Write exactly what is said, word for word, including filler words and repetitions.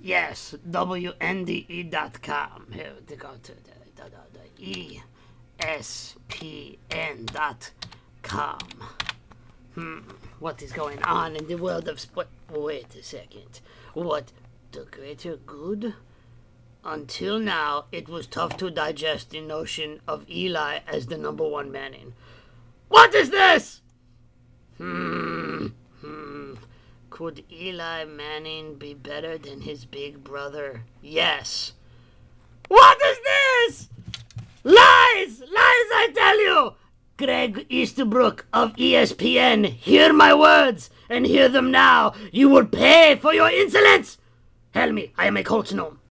Yes, W N D E dot com. Here, to go to the, the, the, the E S P N dot com. Hmm, what is going on in the world of sport? Wait a second. What, the greater good? Until now, it was tough to digest the notion of Eli as the number one Manning. What is this? Hmm, hmm. Could Eli Manning be better than his big brother? Yes. What is this? Lies! Lies, I tell you! Gregg Easterbrook of E S P N, hear my words, and hear them now. You will pay for your insolence! Help me, I am a Colts Gnome.